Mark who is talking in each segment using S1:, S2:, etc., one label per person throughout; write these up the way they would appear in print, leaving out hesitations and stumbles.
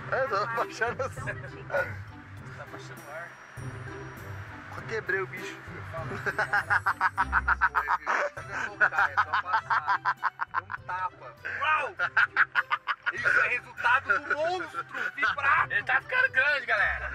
S1: Eu tô baixando assim.
S2: Você tá baixando o ar.
S1: Eu quebrei o bicho.
S2: Um tapa. Uau! Isso é resultado do monstro vibrado. Ele tá ficando grande, galera.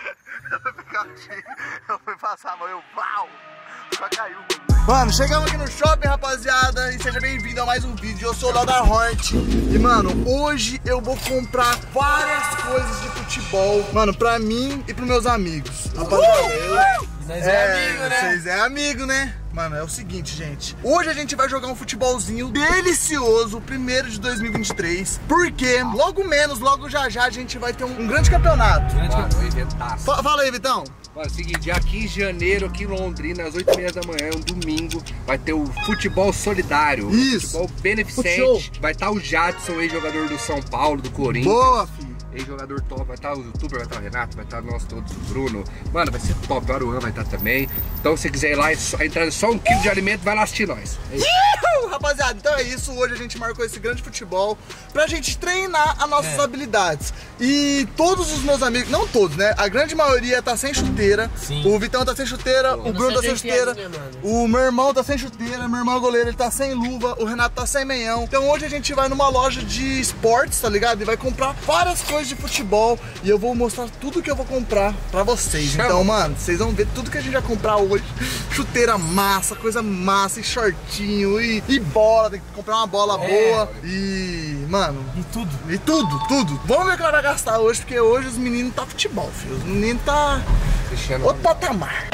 S1: Eu fui passar a mão, eu pau! Só caiu. Mano, chegamos aqui no shopping, rapaziada, e seja bem-vindo a mais um vídeo. Eu sou o Léo da Hornet. E, mano, hoje eu vou comprar várias coisas de futebol, mano, pra mim e pros meus amigos. Rapaziada,
S2: Nós é amigo, né?
S1: Vocês é amigo, né? Mano, é o seguinte, gente. Hoje a gente vai jogar um futebolzinho delicioso, primeiro de 2023. Porque logo menos, logo já a gente vai ter um grande campeonato.
S2: Mano, um eventaço.
S1: Fala aí, Vitão.
S2: Mano, é o seguinte, dia 15 de janeiro aqui em Londrina, às 8h30 da manhã, um domingo, vai ter o futebol solidário.
S1: Isso.
S2: Futebol beneficente. Vai estar o Jadson, ex-jogador do São Paulo, do Corinthians.
S1: Boa, filho.
S2: Ex-jogador top, vai estar o youtuber, vai estar o Renato, vai estar nós todos, o Bruno. Mano, vai ser top, o Aruan vai estar também. Então se você quiser ir lá, entrar só 1 quilo de alimento, vai lá assistir nós. É
S1: rapaziada, então é isso. Hoje a gente marcou esse grande futebol pra gente treinar as nossas habilidades. E todos os meus amigos, não todos, né? A grande maioria tá sem chuteira. Sim. O Vitão tá sem chuteira, o Bruno tá sem chuteira, o meu irmão tá sem chuteira, meu irmão goleiro, ele tá sem luva, o Renato tá sem meião. Então hoje a gente vai numa loja de esportes, tá ligado? E vai comprar várias coisas de futebol e eu vou mostrar tudo que eu vou comprar pra vocês. Então, mano, vocês vão ver tudo que a gente vai comprar hoje. Chuteira massa, coisa massa, e shortinho, e bola, tem que comprar uma bola boa. E, mano... E tudo. Vamos ver o que ela vai gastar hoje, porque hoje os meninos tá futebol, filho. Os meninos tá... outro patamar.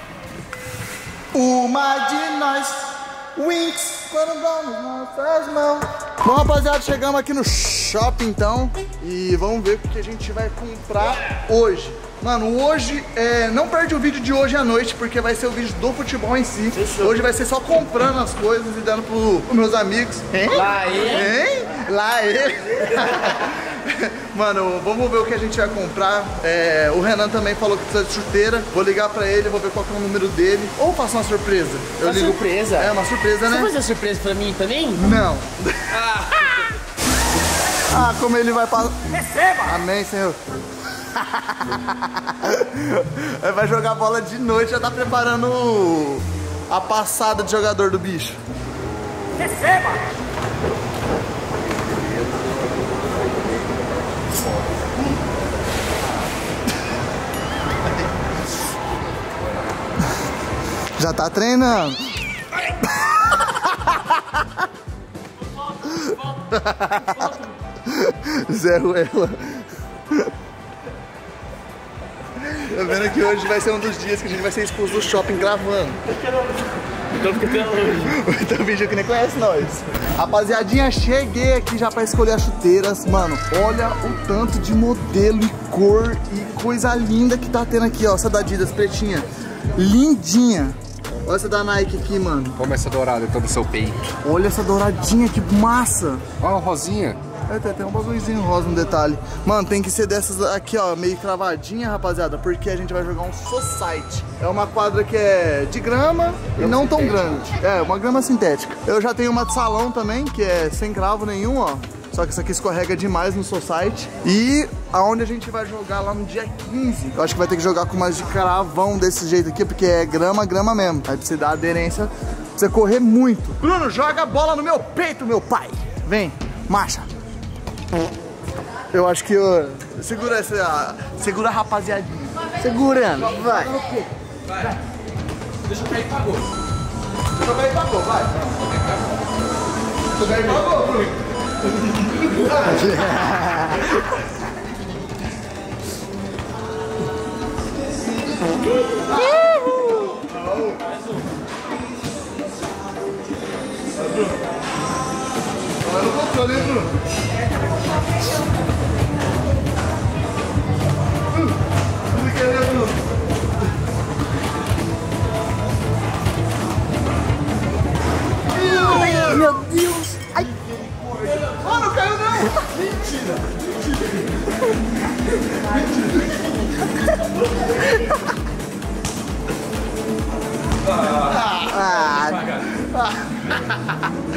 S1: Uma de nós, Winx, quando damos nossas mãos. Bom, rapaziada, chegamos aqui no shopping, então. E vamos ver o que a gente vai comprar hoje. Mano, hoje, não perde o vídeo de hoje à noite, porque vai ser o vídeo do futebol em si. Hoje vai ser só comprando as coisas e dando pros meus amigos. Hein?
S2: Lá ele.
S1: Hein? Lá ele. Mano, vamos ver o que a gente vai comprar. O Renan também falou que precisa de chuteira. Vou ligar pra ele, vou ver qual que é o número dele. Ou faço uma surpresa.
S3: Uma surpresa?
S1: É, uma surpresa, né?
S3: Você vai fazer surpresa pra mim também?
S1: Não. Ah, como ele vai passar. Receba! Amém, Senhor. Vai jogar bola de noite, já tá preparando a passada de jogador do bicho. Receba! Já tá treinando. Zé Ruela. Tá vendo que hoje vai ser um dos dias que a gente vai ser expulso do shopping gravando.
S3: Então fica até longe.
S1: Então fingiu que nem conhece nós. Rapaziadinha, cheguei aqui já pra escolher as chuteiras. Mano, olha o tanto de modelo e cor e coisa linda que tá tendo aqui, ó. Essa da Adidas pretinha, lindinha. Olha essa da Nike aqui, mano.
S2: Como essa dourada então no seu peito.
S1: Olha essa douradinha, que massa.
S2: Olha a rosinha.
S1: Tem um bagulhozinho rosa no detalhe. Mano, tem que ser dessas aqui, ó, meio cravadinha, rapaziada, porque a gente vai jogar um society. É uma quadra que é de grama e não tão grande. É, uma grama sintética. Eu já tenho uma de salão também, que é sem cravo nenhum, ó. Só que isso aqui escorrega demais no society. E aonde a gente vai jogar lá no dia 15. Eu acho que vai ter que jogar com umas de cravão desse jeito aqui, porque é grama mesmo. Aí pra você dar aderência, pra você correr muito. Bruno, joga a bola no meu peito, meu pai. Vem, marcha. Eu acho que eu... Segura a rapaziadinha. Segurando, vai.
S2: Vai. Deixa eu cair pra gol.
S1: Deixa eu cair pra gol, vai. Deixa eu cair pra gol, Bruno. Olha no controle, hein, Bruno?
S3: Meu Deus! Ai!
S1: Oh, não caiu não! Mentira!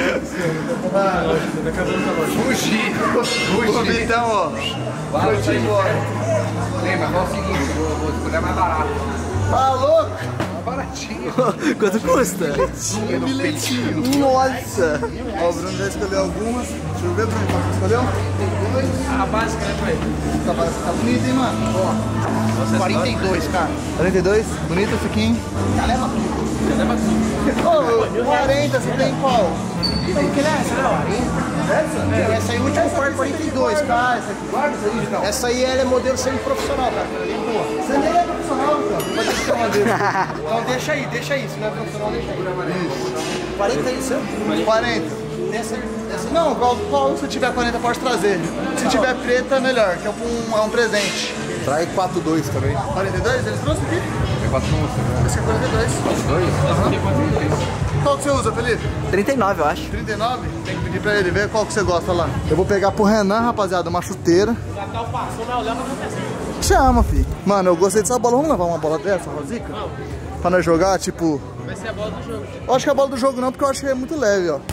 S2: Fugir.
S1: Então, ó.
S2: Vai embora. Lembra, é o seguinte, vou escolher mais barato.
S1: Tá louco?
S2: Mais baratinho.
S4: Quanto custa?
S1: Um bilhetinho. Nossa. Ó, o Bruno já escolheu algumas. Deixa eu ver, Bruno, qual você escolheu?
S3: A básica, né, pai?
S1: Tá bonito, hein, mano? Ó. 42, cara. 42? Bonito esse aqui, hein?
S3: Já leva tudo.
S1: Ô, 40, você tem qual?
S3: Então, que é essa, não? Essa aí é o último quarto 42, cara.
S1: Essa aqui, guarda isso aí, então.
S3: Essa aí ela é modelo semi-profissional, cara.
S1: Você nem é profissional, então. Pode deixar uma dele.
S3: Então deixa aí. Se não é profissional, deixa aí. 40 é isso?
S1: 40.
S3: Dessa
S1: Não, qual se tiver 40 pode trazer. Se tiver preta, melhor, que é um presente.
S2: Traz 42 também.
S1: 42? Eles trouxeram aqui?
S2: É 4 né?
S1: Esse é 42.
S2: 42?
S1: Qual que você usa, Felipe?
S4: 39, eu acho.
S1: 39? Tem que pedir pra ele ver qual que você gosta lá. Eu vou pegar pro Renan, rapaziada, uma chuteira.
S3: Natal passou, mas eu levo pra você.
S1: Chama, filho. Mano, eu gostei dessa bola. Vamos levar uma bola dessa, Rosica?
S3: Não.
S1: Pra nós jogar, tipo...
S3: Vai ser a bola do jogo.
S1: Eu acho que é a bola do jogo não, porque eu acho que é muito leve, ó.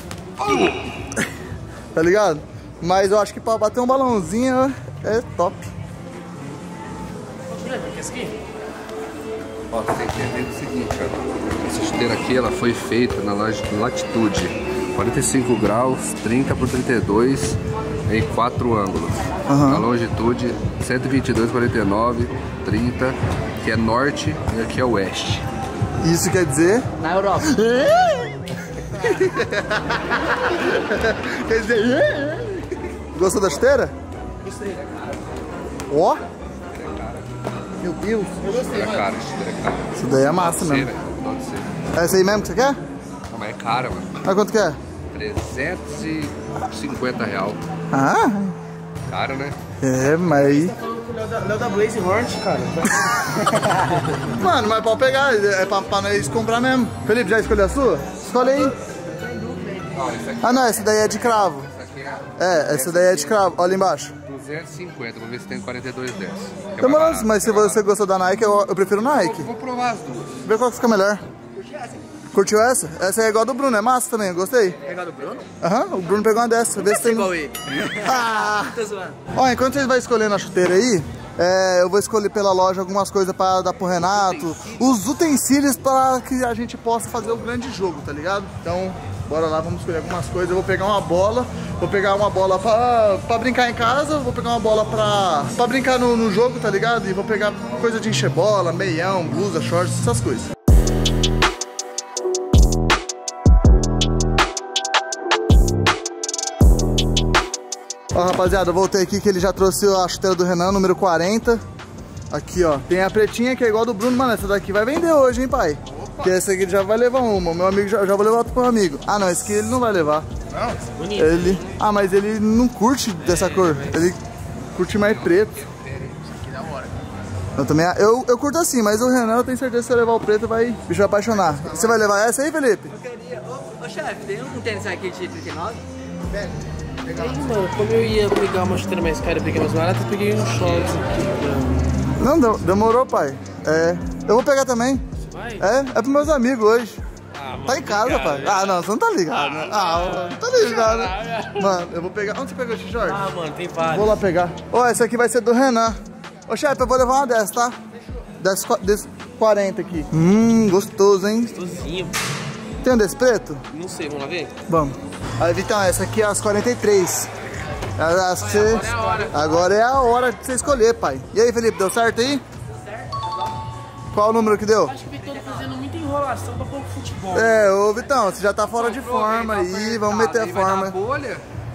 S1: Tá ligado? Mas eu acho que pra bater um balãozinho é top.
S3: Esse aqui?
S2: Ó, você tem que entender o seguinte, ó. Essa chuteira aqui, ela foi feita na latitude 45 graus, 30 por 32 em 4 ângulos. Na longitude 122, 49, 30, que é norte e aqui é oeste.
S1: Isso quer dizer...
S3: Na Europa.
S1: Quer dizer... Gostou da chuteira?
S3: Gostei.
S1: Ó! Meu Deus!
S3: Eu gostei,
S2: É
S3: mano.
S2: cara, a chuteira é cara.
S1: Isso daí é massa
S2: Pode ser,
S1: mesmo.
S2: velho, pode ser.
S1: É essa aí mesmo que você quer?
S2: Não, mas é cara, mano.
S1: Ah, quanto que é?
S2: 350 real.
S1: Ah!
S2: Caro, né?
S1: É, mas aí...
S3: Tá falando com o Léo da Blaze Hornet, cara.
S1: Mano, mas pode pegar, é pra nós comprar mesmo. Felipe, já escolheu a sua? Escolhe aí.
S2: Ó, isso aqui,
S1: Ah não, essa daí é de cravo.
S2: isso aqui
S1: É, essa daí é de cravo. Olha embaixo.
S2: 250, vou ver se tem 42 dessas. Que é
S1: Demorou,
S2: mais barato,
S1: mas se
S2: que é mais
S1: você gostou da Nike, eu prefiro Nike.
S2: Vou provar as duas.
S1: Vê qual que fica melhor. Curtiu essa? Essa é igual a do Bruno, é massa também, eu gostei.
S4: Pegar do Bruno?
S1: Aham, o Bruno pegou uma dessa. Vê se tem...
S4: Igual ele.
S1: Ah!
S4: Tô zoando.
S1: Ó, enquanto vocês vão escolhendo a chuteira aí, eu vou escolher pela loja algumas coisas pra dar pro Renato. Os utensílios pra que a gente possa fazer o grande jogo, tá ligado? Então, bora lá, vamos escolher algumas coisas. Eu vou pegar uma bola pra brincar em casa, vou pegar uma bola pra brincar no jogo, tá ligado? E vou pegar coisa de encher bola, meião, blusa, shorts, essas coisas. Ó, rapaziada, eu voltei aqui que ele já trouxe a chuteira do Renan, número 40. Aqui, ó. Tem a pretinha que é igual a do Bruno. Mano, essa daqui vai vender hoje, hein, pai? Porque essa aqui ele já vai levar uma. Meu amigo já vou levar outra pro meu amigo. Ah, não, esse aqui ele não vai levar.
S3: Não, bonito.
S1: Ele... Ah, mas ele não curte dessa cor. Ele curte mais preto.
S3: Isso aqui da hora.
S1: Eu também... Eu curto assim, mas o Renan, eu tenho certeza que se eu levar o preto, o bicho vai apaixonar. Você vai levar essa aí, Felipe?
S4: Eu queria... Ô, chefe, tem um tênis aqui de 39?
S3: Aí, mano, como eu ia pegar uma chuteira mais cara e peguei mais barata, eu peguei um shorts aqui.
S1: Não, demorou, pai. Eu vou pegar também.
S3: Vai?
S1: É pros meus amigos hoje.
S3: Ah, mano,
S1: Tá em casa, pai. Ah, não, você não tá ligado, né? Não tá ligado, né? Mano, eu vou pegar... Onde você pegou esse short?
S3: Ah, mano, tem vários.
S1: Vou lá pegar. Ó, essa aqui vai ser do Renan. Ô, chefe, eu vou levar uma dessa, tá? Desse 40 aqui. Gostoso, hein?
S3: Gostosinho.
S1: Tem um desse preto?
S3: Não sei, vamos lá ver?
S1: Vamos. Aí, Vitão, essa aqui é as 43. As que você...
S3: Agora é a hora.
S1: Agora é a hora de você escolher, pai. E aí, Felipe, deu certo aí? Qual o número que deu?
S3: Acho que o Vitor tá fazendo muita enrolação pra pouco futebol.
S1: Ô Vitão, você já tá fora de forma aí, vamos meter a forma.
S2: Bolha?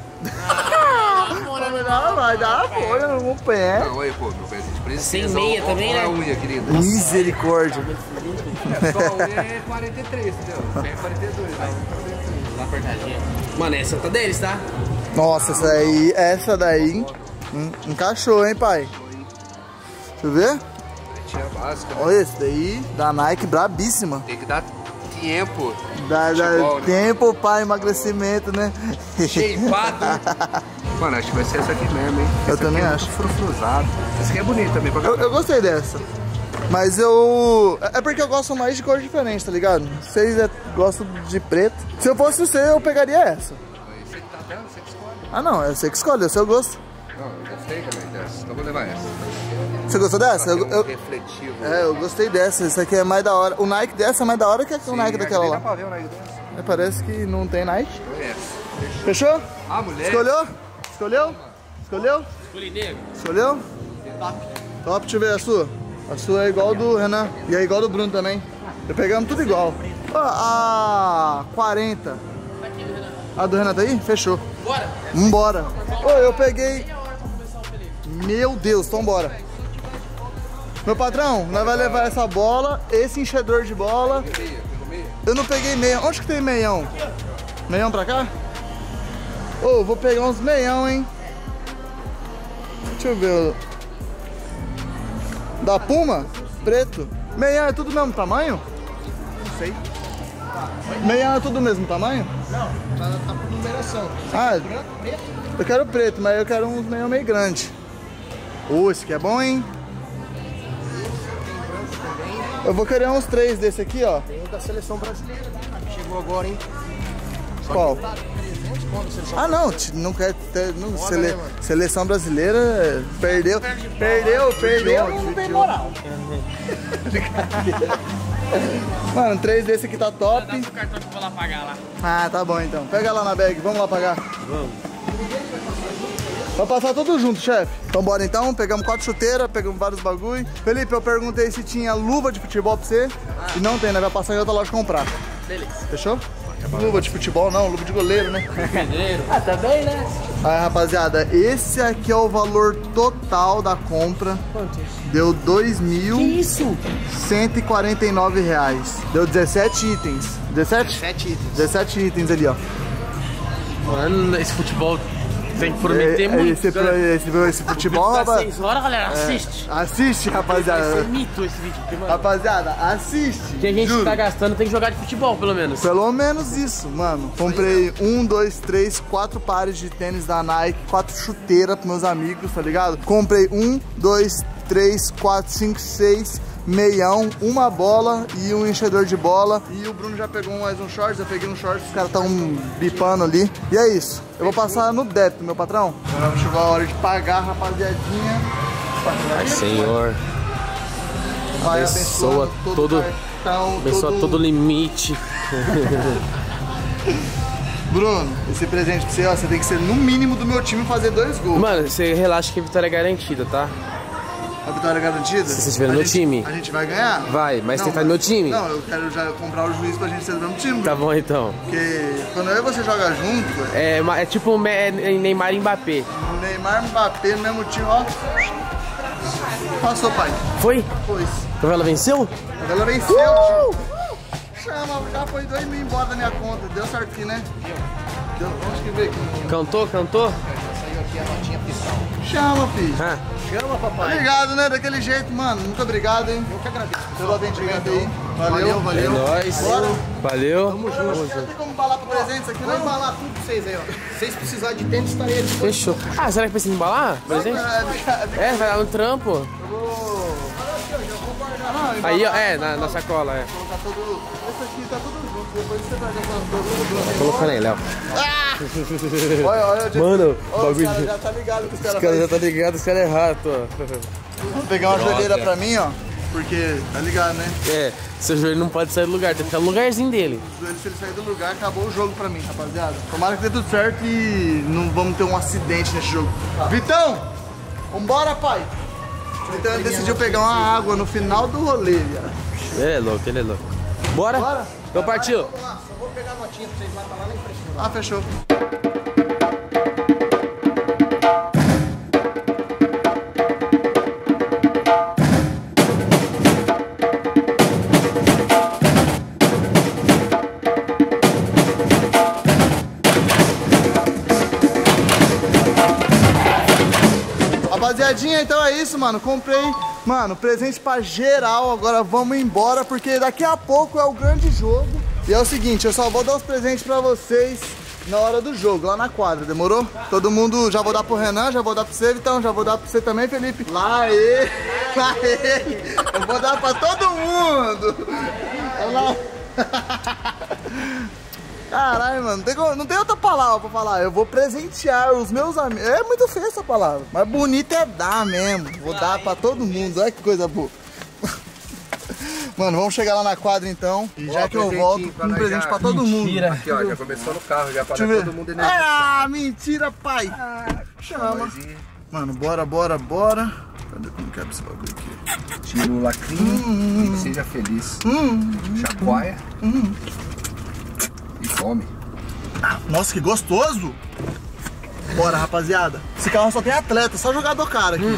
S1: Não, vai dar a folha no pé.
S2: Não, aí, pô, meu pezinho de princesa.
S3: Sem meia também,
S2: olha
S3: né?
S2: a unha, querida.
S1: Misericórdia.
S2: É, só a unha é 43, entendeu? Pé é 42, né?
S3: Dá apertadinha. Mano, essa tá deles, tá?
S1: Nossa, essa daí encaixou, hein, pai? Deixa eu ver.
S2: Tinha básica.
S1: Olha esse daí, da Nike, brabíssima.
S2: Tem que dar tempo.
S1: Dá
S2: Futebol, né?
S1: tempo para emagrecimento, né?
S2: Shapeado. Mano, acho que vai ser essa aqui mesmo, hein?
S1: Eu
S2: Essa
S1: também
S2: aqui é
S1: acho.
S2: muito frufruzado. Essa aqui é bonita também.
S1: Eu gostei dessa. Mas eu... É porque eu gosto mais de cor diferente, tá ligado? Vocês gostam de preto. Se eu fosse você, eu pegaria essa.
S2: Você que tá vendo? Você que escolhe.
S1: Ah, não. É você que escolhe, é o seu gosto.
S2: Não, eu gostei também dessa. Então vou levar essa.
S1: Você gostou dessa?
S2: Refletivo.
S1: Eu gostei dessa. Essa aqui é mais da hora. O Nike dessa é mais da hora que o Nike daquela lá.
S2: Dá pra ver o Nike dessa.
S1: Parece que não tem Nike.
S2: Essa.
S1: Fechou?
S2: Ah, mulher.
S1: Escolheu? Escolheu? Escolheu?
S3: Escolhi negro.
S1: Escolheu? Top. Top, deixa eu ver a sua. A sua é igual do Renan. E é igual do Bruno também. Pegamos tudo igual. A 40. A do Renan tá aí? Fechou.
S3: Bora.
S1: Vambora. Ô, eu peguei... Meu Deus, então bora. Meu patrão, nós vai levar essa bola, esse enchedor de bola. Eu não peguei meia. Onde que tem meião? Meião pra cá? Ô, vou pegar uns meião, hein? Deixa eu ver. Da Puma? Preto. Meião é tudo do mesmo tamanho?
S5: Não sei.
S1: Meião é tudo do mesmo tamanho?
S5: Não, tá por numeração.
S1: Ah,
S5: Branco, preto?
S1: eu quero preto, mas eu quero uns meião meio grande. Esse aqui é bom, hein? Eu vou querer uns 3 desse aqui, ó.
S5: Tem o da seleção brasileira, chegou agora, hein?
S1: Qual?
S5: 300 conto, seleção
S1: Ah, não, não quer ter. Não, seleção brasileira perdeu. Perdeu. Não tem moral. Mano, 3 desse aqui tá top.
S3: Dá pro cartão que eu vou lá pagar lá.
S1: Ah, tá bom então. Pega lá na bag, vamos lá pagar.
S3: Vamos.
S1: Vai passar tudo junto, chefe. Então bora então, pegamos 4 chuteiras, pegamos vários bagulho. Felipe, eu perguntei se tinha luva de futebol pra você. E não tem, né? Vai passar em outra loja comprar.
S3: Beleza.
S1: Fechou? Luva de futebol não, luva de goleiro, né?
S3: Pedreiro. Ah, também, né?
S1: Aí, rapaziada, esse aqui é o valor total da compra.
S3: Quanto?
S1: Deu R$2.149. Deu 17 itens. 17?
S5: 17 itens.
S1: 17 itens ali, ó.
S3: Mano, esse futebol tem que prometer muito.
S1: Esse futebol,
S3: Tá
S1: rapaz.
S3: 6 horas, galera, assiste.
S1: Assiste,
S3: Vai
S1: rapaziada.
S3: ser mito esse vídeo, porque, mano,
S1: Rapaziada, assiste.
S3: que a gente
S1: Juro.
S3: tá gastando tem que jogar de futebol, pelo menos.
S1: Pelo menos isso, mano. Comprei 1, 2, 3, 4 pares de tênis da Nike, 4 chuteiras pros meus amigos, tá ligado? Comprei 1, 2, 3, 4, 5, 6 meião, uma bola e um enchedor de bola. E o Bruno já pegou mais um shorts, eu peguei um shorts, os caras estão bipando ali. E é isso. Eu vou passar no débito, meu patrão. Agora chegou a hora de pagar, rapaziadinha.
S3: Ai, Senhor.
S1: Vai
S3: Abençoa
S1: abençoando
S3: todo
S1: cartão,
S3: Abençoa todo limite.
S1: Bruno, esse presente pra você, ó, você tem que ser no mínimo do meu time e fazer 2 gols.
S3: Mano, você relaxa que a vitória é garantida, tá?
S1: A vitória é garantida?
S3: Se você estiver no meu time.
S1: A gente vai ganhar?
S3: Vai, mas tem que estar no meu time.
S1: Não, eu quero já comprar o juiz pra gente ser do mesmo time.
S3: Tá bom, então.
S1: Porque quando eu e você joga junto,
S3: É tipo Neymar e Mbappé.
S1: o Neymar e Mbappé no mesmo time, ó. Passou, pai.
S3: Foi?
S1: Pois.
S3: A favela venceu?
S1: A galera venceu. Chama, já foi 2 mil embora da minha conta. Deu certo aqui, né? Deu, vamos escrever aqui.
S3: Cantou?
S5: Saiu aqui a notinha fiscal.
S1: Chama, filho.
S3: Ah,
S5: Chama, papai.
S1: Obrigado, né? Daquele jeito, mano. Muito obrigado, hein?
S5: Eu que agradeço.
S1: Pelo atendimento aí. Valeu,
S3: é
S1: valeu.
S3: nóis.
S1: Bora.
S3: Valeu.
S1: Não tem como embalar pro presente aqui,
S5: Vou
S1: não?
S5: embalar tudo pra vocês aí, ó. Se vocês precisarem de tênis, estarei à disposição.
S3: Fechou. Ah, será que precisa embalar? Presente? É, vai lá no trampo. Aí, ó, na sacola, é.
S1: Colocar tudo. Esse aqui tá tudo junto. Depois você vai deixar tudo.
S3: Colocando aí, Léo.
S1: Olha,
S3: Mano,
S1: o
S3: bagulho
S1: cara
S3: de...
S1: já tá ligado que os caras
S3: Os caras já
S1: fazem.
S3: tá ligado, os caras é rato, ó.
S1: Vou pegar uma
S3: Droga.
S1: joelheira pra mim, ó. Porque, tá ligado, né?
S3: É, seu joelho não pode sair do lugar, tem que ficar no lugarzinho dele.
S1: Se ele sair do lugar, acabou o jogo pra mim, rapaziada. Tomara que dê tudo certo e não vamos ter um acidente nesse jogo. Vitão! Vambora, pai! Então ele decidiu pegar uma água no final do rolê, viado.
S3: Ele é louco, ele é louco. Bora?
S1: Bora?
S3: Então partiu.
S5: Vamos lá, só vou pegar a notinha pra vocês lá, tá lá na frente.
S1: Ah, fechou. Rapaziadinha, então é isso, mano. Comprei, mano, presente pra geral. Agora vamos embora, porque daqui a pouco é o grande jogo. E é o seguinte, eu só vou dar os presentes pra vocês na hora do jogo, lá na quadra, demorou? Todo mundo, já vou dar pro Renan, já vou dar pro você, Vitão, já vou dar pro você também, Felipe. Lá ele, lá ele. Eu vou dar pra todo mundo. Olha lá. Caralho, mano, não tem outra palavra pra falar. Eu vou presentear os meus amigos. É muito feia essa palavra, mas bonita é dar mesmo. Vou dar pra todo mundo, olha que coisa boa. Mano, vamos chegar lá na quadra então. E já que eu volto, um presente pra todo mundo.
S2: Aqui, ó, já começou no carro, já para todo mundo energia.
S1: Ah, mentira, pai. Chama. Mano, bora. Cadê como que é esse bagulho aqui?
S2: Tira o lacrinho e seja feliz. Chacoalha. E come.
S1: Nossa, que gostoso. Bora, rapaziada. Esse carro só tem atleta, só jogador cara aqui.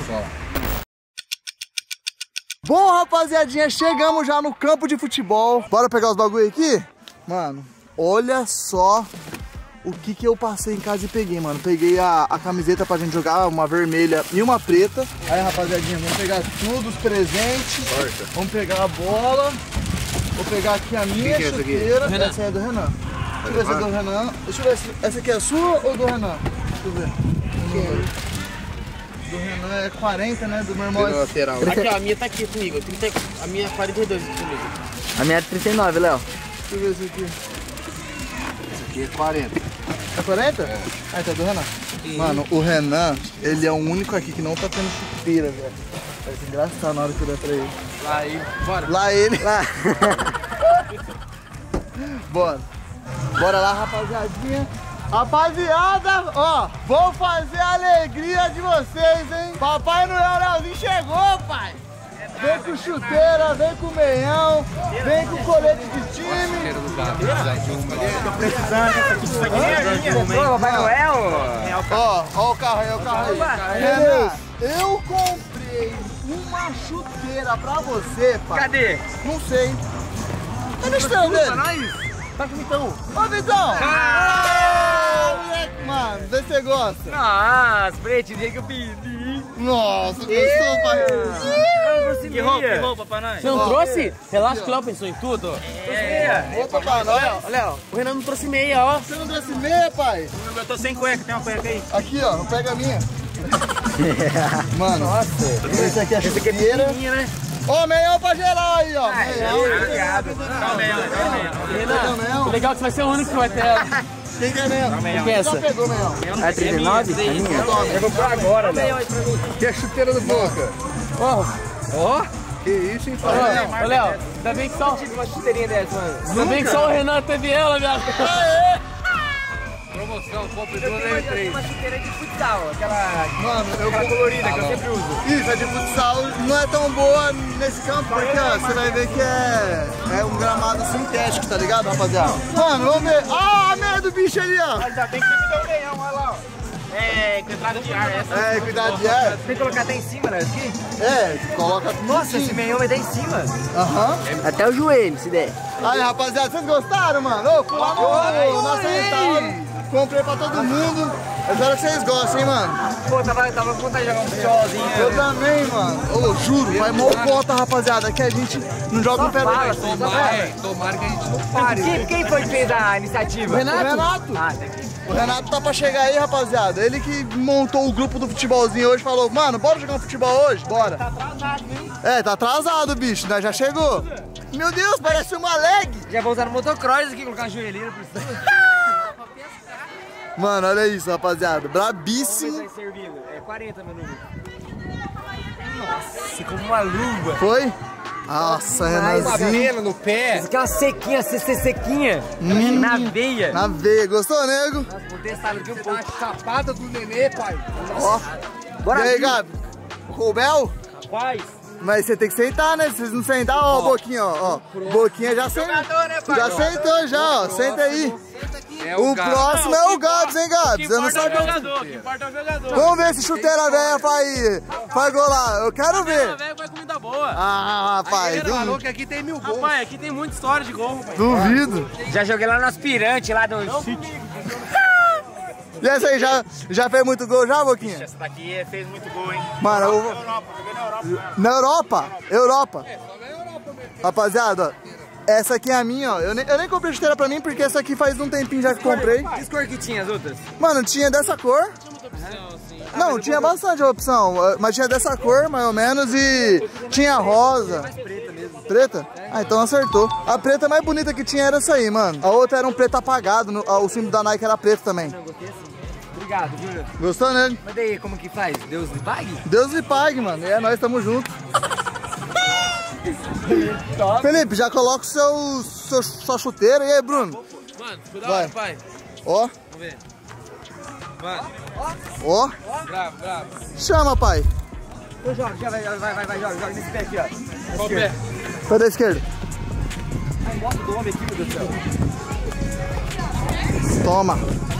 S1: Bom, rapaziadinha, chegamos já no campo de futebol. Bora pegar os bagulho aqui? Mano, olha só o que eu passei em casa e peguei, mano. Peguei a camiseta pra gente jogar, uma vermelha e uma preta. Aí, rapaziadinha, vamos pegar tudo, os presentes. Vamos pegar a bola. Vou pegar aqui a minha chuteira. Essa é do Renan. Deixa eu ver se é do Renan. Deixa eu ver se essa aqui é sua ou do Renan? Deixa eu ver. Do Renan é 40, né? Do meu irmão é...
S3: lateral. Aqui, ó, a minha tá aqui comigo. A minha é 42 aqui comigo.
S4: A minha é 39, Léo.
S1: Deixa eu ver esse aqui.
S2: Esse aqui é 40.
S1: É 40? É. Ah, então é do Renan. Mano, o Renan, ele é o único aqui que não tá tendo chuteira, velho. Vai ser engraçado na hora que eu der pra ele.
S3: Lá ele, bora.
S1: Lá ele. Lá. Bora. Bora lá, rapaziadinha. Rapaziada, ó, vou fazer a alegria de vocês, hein? Papai Noel, Leozinho chegou, pai. Vem com chuteira, vem com meião, vem com colete de time.
S4: Tô precisando disso aqui. Ô, Papai Noel.
S1: Ó o carro aí, ó o carro aí. Renan, eu comprei uma chuteira pra você, pai.
S4: Cadê?
S1: Não sei. Tá me estranho dele?
S3: Tá com o Vitão.
S1: Ô, Vitão! Moleque, mano, vê se você gosta.
S4: Nossa, pretinho que eu pedi.
S1: Nossa, gostou, pai?
S4: Que roupa, Papai Noel?
S3: Você não trouxe? Relaxa que o Léo pensou em tudo.
S1: Opa, Papai Noel.
S3: Léo, o Renan não trouxe meia, ó.
S1: Você não trouxe meia, pai?
S4: Eu tô sem cueca, tem uma cueca aí.
S1: Aqui, ó, pega a minha. Mano, nossa, esse aqui é a chuteira.
S4: Né?
S1: Ó, meião pra geral aí, ó.
S4: Obrigado.
S3: Renan, o legal é que você vai ser o único que vai ter ela.
S1: Quem quer meião?
S3: Quem que é essa?
S1: Já pegou meião.
S4: É 39? A minha? Eu vou pôr agora, Léo.
S2: Que é a chuteira do Boca. Ó, que isso, hein, pai?
S3: Ô, Léo, ainda bem que só...
S4: Uma chuteirinha dessa, mano.
S3: Ainda bem que só o Renan teve ela, viado.
S2: Promoção, compre duas, leve três.
S4: Uma chuteira de futsal, aquela
S1: Mano,
S4: colorida que eu sempre uso.
S1: Isso, a de futsal não é tão boa nesse campo, porque ó, você vai ver que é um gramado sintético, tá ligado, rapaziada? Mano, vamos ver. Ah, a meia do bicho ali, ó.
S4: Ainda bem que você me deu o meião, olha lá, ó. É, cuidado de ar, essa.
S1: É, cuidado de ar.
S4: Tem que colocar até em cima, né? Aqui?
S1: É, coloca.
S4: Nossa, esse meião vai dar em cima.
S1: Aham.
S4: Até o joelho, se der.
S1: Aí, rapaziada, vocês gostaram, mano? Ô, fui lá na Central, comprei pra todo mundo. Eu espero que vocês gostem, hein, mano?
S4: Pô, tava com vontade de jogar um futebolzinho.
S1: Eu também, mano. Ô, juro, vai mó conta, rapaziada, que a gente não joga um pé no pé.
S2: Tomara que a gente não pare.
S4: Quem foi que fez a iniciativa?
S1: O Renato.
S4: Ah, tá aqui.
S1: O Renato tá pra chegar aí, rapaziada. Ele que montou o grupo do futebolzinho hoje, falou, mano, bora jogar um futebol hoje? Bora.
S4: Tá atrasado, hein?
S1: É, tá atrasado, bicho, né? Já chegou. Meu Deus, parece uma leg.
S4: Já vou usar no motocross aqui, colocar a joelheira por cima.
S1: Mano, olha isso, rapaziada. Brabíssimo.
S4: Vai servindo. É 40, meu número. Nossa, como uma luva.
S1: Foi? Nossa, Renanzinho.
S2: no pé.
S4: Isso aqui é uma sequinha, sequinha. Na veia.
S1: Na veia. Gostou, nego?
S4: Nossa, vou testar aqui um pouco.
S2: Chapada do nenê, pai.
S1: Ó.
S4: Bora
S1: E aí,
S4: aqui.
S1: Gabi? Roubel?
S4: Rapaz.
S1: Mas você tem que sentar, né? Se vocês não sentar, ó, Boquinha, ó. Boquinha já sentou.
S4: Né, pai?
S1: Já sentou, já, ó. Senta aí. O próximo é o Gabs, hein, Gabs? Eu não sabia.
S3: O que importa é o jogador.
S1: Vamos ver se chuteira velha faz golar. Eu quero ver.
S3: A velha vai comida boa.
S1: Ah, rapaz.
S2: Ele falou que aqui tem 1000 gols.
S3: Rapaz, aqui tem muita história de gol, rapaz.
S1: Duvido.
S4: Já joguei lá no aspirante, lá do sítio.
S1: E essa aí, já fez muito gol já, Boquinha?
S4: Essa daqui fez muito gol, hein?
S1: Mano,
S4: Europa, joguei na Europa.
S1: na Europa? Europa. Rapaziada, ó. Essa aqui é a minha, ó. Eu nem comprei chuteira pra mim, porque essa aqui faz um tempinho já que comprei.
S4: Que cor que tinha as outras?
S1: Mano, tinha dessa cor. Não, tinha bastante opção, mas tinha dessa cor, mais ou menos, e tinha rosa.
S4: Preta mesmo.
S1: Preta? Ah, então acertou. A preta mais bonita que tinha era essa aí, mano. A outra era um preto apagado, o símbolo da Nike era preto também.
S4: Não, gostei assim. Obrigado, Júlio.
S1: Gostou, né?
S4: Mas daí, como que faz? Deus lhe pague?
S1: Deus lhe pague, mano. É, nós estamos juntos. Felipe, já coloca sua chuteira. E aí, Bruno?
S3: Mano, cuidado, pai.
S1: Ó.
S3: Vamos ver. Mano.
S1: Ó.
S3: Bravo.
S1: Chama, pai.
S4: Ô, Jorge, joga nesse pé aqui, ó.
S3: Qual pé?
S1: Pé da esquerda.
S4: Ai, mostra do homem aqui, meu Deus do céu.
S1: Toma.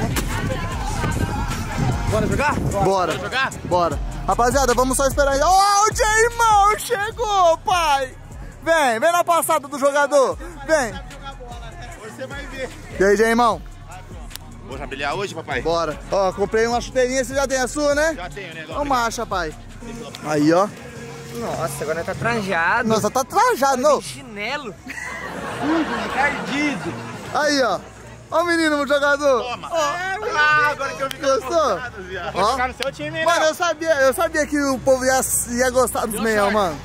S4: Bora jogar?
S1: Bora.
S3: Bora jogar?
S1: Bora. Rapaziada, vamos só esperar aí. Ó, o Jaimão chegou, pai. Vem na passada do jogador. Vem.
S5: Você vai ver.
S1: E aí, Jaimão?
S5: Vou já brilhar hoje, papai?
S1: Bora. Ó, comprei uma chuteirinha, você já tem a sua, né?
S5: Já tenho, né?
S1: Então marcha, pai. Aí, ó.
S4: Nossa, agora tá trajado.
S1: Nossa, tá trajado, não.
S4: Chinelo. Encardido.
S1: Aí, ó. Ó o menino, o jogador.
S5: Toma.
S1: Ó.
S5: Agora que eu vi que
S1: Gostou?
S5: vou
S1: Ó.
S5: jogar no seu time,
S1: Mano,
S5: não.
S1: eu sabia que o povo ia gostar dos meião, mano.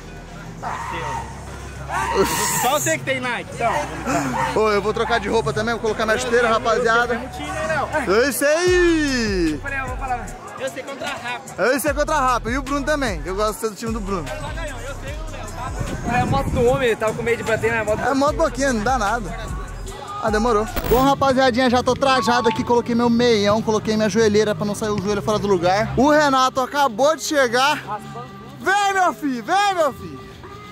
S5: Só você que tem Nike, então.
S1: Ô, eu vou trocar de roupa também, vou colocar minha chuteira, rapaziada.
S5: Não time, não.
S1: Eu sei!
S4: Eu vou falar.
S5: Eu sei contra rápido.
S1: Eu sei contra rápido, e o Bruno também, que eu gosto de ser do time do Bruno.
S5: Eu sei o Léo, tá?
S4: É a moto do homem, ele tava com medo de bater na moto.
S1: É moto boquinha, não dá nada. Ah, demorou. Bom, rapaziadinha, já tô trajado aqui, coloquei meu meião, coloquei minha joelheira pra não sair o joelho fora do lugar. O Renato acabou de chegar. Vem, meu filho, vem, meu filho.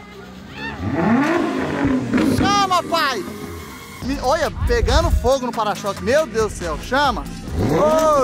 S1: Chama, pai. Olha, pegando fogo no para-choque. Meu Deus do céu, chama. Ô,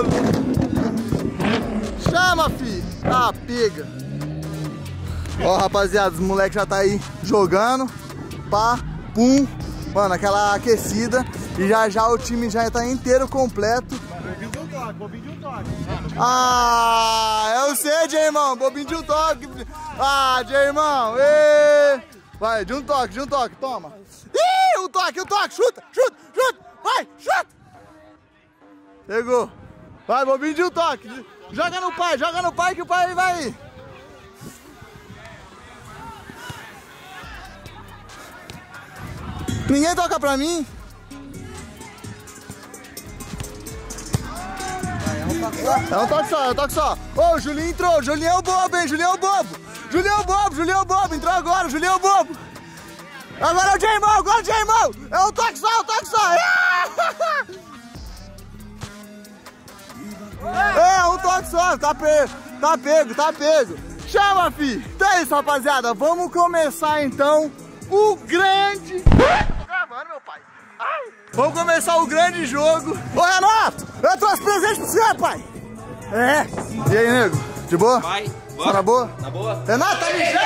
S1: chama, filho. Ah, pega. Ó, rapaziada, os moleques já tá aí jogando. Pá, pum. Mano, aquela aquecida. E já o time já tá inteiro completo.
S5: Bobinho de um toque.
S1: Ah, eu sei, Jaimão. Bobinho de um toque. Ah, Jaimão. Vai, de um toque, toma. Ih, um toque, chuta. Vai, chuta. Pegou. Vai, Bobinho de um toque. Joga no pai que o pai vai. Ninguém toca pra mim. É um toque só. Ô, o Julinho entrou. Julinho é o bobo, hein? Julinho é o bobo. Entrou agora, Julinho é o bobo. Agora é o Jaimão, É um toque só, É, um toque só. Tá pego. Chama, fi. Então é isso, rapaziada. Vamos começar, então, o grande... Tô gravando, meu pai. Ai. Vamos começar o grande jogo. Ô, Renato, eu trouxe presente pra você, pai. É. E aí, nego? De boa?
S3: Vai.
S1: Tá na boa?
S3: Tá boa?
S1: Renato, tá mijando?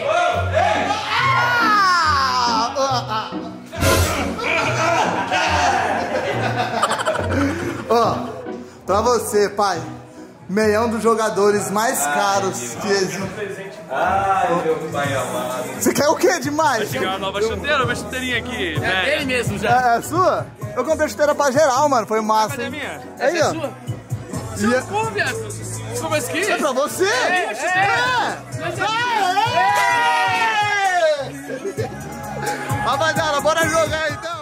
S1: Ó, pra você, pai. Meião dos jogadores mais caros que existem.
S6: Ai, meu pai amado.
S1: Você quer o que demais?
S6: Chegar uma nova chuteira, uma chuteirinha aqui.
S3: É dele mesmo já.
S1: É sua? Eu comprei chuteira pra geral, mano. Foi massa.
S6: Cadê a
S1: Hein?
S6: minha?
S1: Aí, ó.
S3: Sua?
S1: E
S3: Pô, viado. Desculpa, mas que?
S1: é pra você? Rapaziada, bora jogar então.